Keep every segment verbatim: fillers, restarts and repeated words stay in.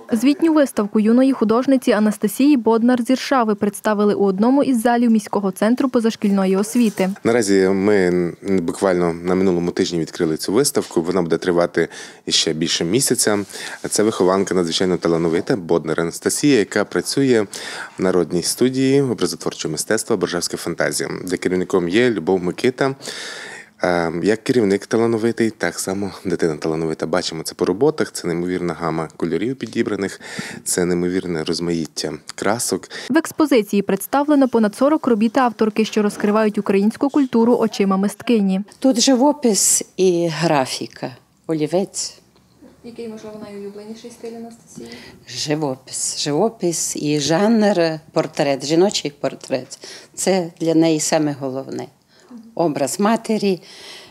Звітню виставку юної художниці Анастасії Боднар з Іршави представили у одному із залів міського центру позашкільної освіти. Наразі ми буквально на минулому тижні відкрили цю виставку. Вона буде тривати ще більше місяця. Це вихованка надзвичайно талановита Боднар Анастасія, яка працює в народній студії образотворчого мистецтва «Боржавська фантазія», де керівником є Любов Микита. Як керівник талановитий, так само дитина талановита. Бачимо це по роботах, це неймовірна гама кольорів підібраних, це неймовірне розмаїття красок. В експозиції представлено понад сорок робіт авторки, що розкривають українську культуру очима мисткині. Тут живопис і графіка, олівець. Який, можливо, найулюбленіший стиль Анастасії? Живопис. Живопис і жанр портрет, жіночий портрет. Це для неї саме головне. Образ матері,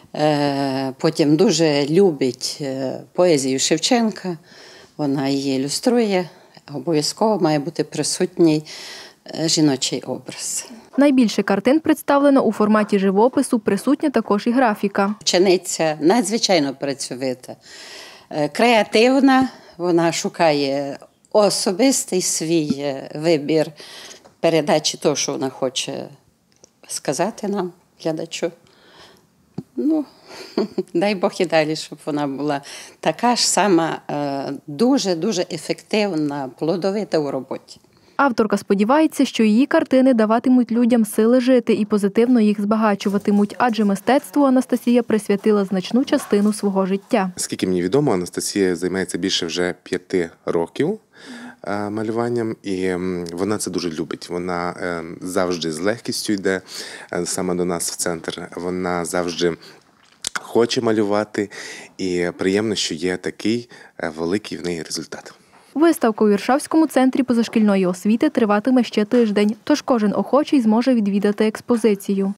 потім дуже любить поезію Шевченка, вона її ілюструє, обов'язково має бути присутній жіночий образ. Найбільше картин представлено у форматі живопису, присутня також і графіка. Учениця надзвичайно працьовита, креативна, вона шукає особистий свій вибір передачі того, що вона хоче сказати нам, глядачу. Ну, дай Бог і далі, щоб вона була така ж сама дуже-дуже ефективна, плодовита у роботі. Авторка сподівається, що її картини даватимуть людям сили жити і позитивно їх збагачуватимуть, адже мистецтву Анастасія присвятила значну частину свого життя. Скільки мені відомо, Анастасія займається більше вже п'яти років малюванням, і вона це дуже любить. Вона завжди з легкістю йде саме до нас в центр. Вона завжди хоче малювати, і приємно, що є такий великий в неї результат. Виставка у Іршавському центрі позашкільної освіти триватиме ще тиждень, тож кожен охочий зможе відвідати експозицію.